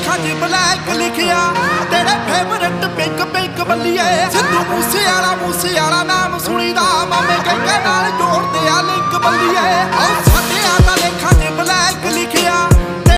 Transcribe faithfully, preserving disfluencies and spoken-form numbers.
ਅੱਖਾਂ 'ਚ ਬਲੈਕ ਲਿਖਿਆ ਤੇਰੇ ਫੇਵਰਟ ਪਿੰਕ ਪਿੰਕ ਬੱਲੀਏ ਸਿੱਧੂ ਮੂਸੇ ਵਾਲਾ ਮੂਸੇ ਵਾਲਾ ਨਾਮ ਸੁਣੀਦਾ ਮਾਮੇ ਕਹਿੰਦੇ ਨਾਲ ਜੋੜਦੇ ਆ ਲਿੰਕ ਬੱਲੀਏ।